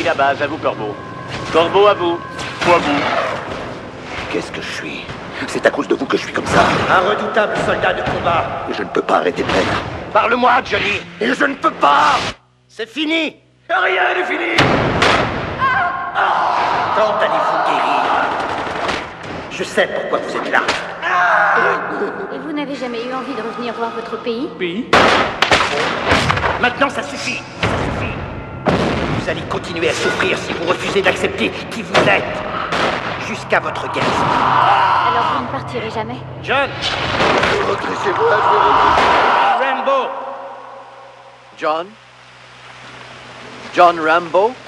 la base. À vous, Corbeau. Corbeau, à vous. Ou à vous. Qu'est-ce que je suis? C'est à cause de vous que je suis comme ça. Un redoutable soldat de combat. Et je ne peux pas arrêter de l'être. Parle-moi, Johnny. Et je ne peux pas. C'est fini. Rien n'est fini. Quand allez-vous guérir? Je sais pourquoi vous êtes là. Et vous n'avez jamais eu envie de revenir voir votre pays? Oui. Maintenant, ça suffit. Ça suffit. Vous allez continuer à souffrir si vous refusez d'accepter qui vous êtes. Jusqu'à votre guérison. Alors vous ne partirez jamais? John! Rentrez chez moi, je vais rentrer. Rambo! John? John Rambo?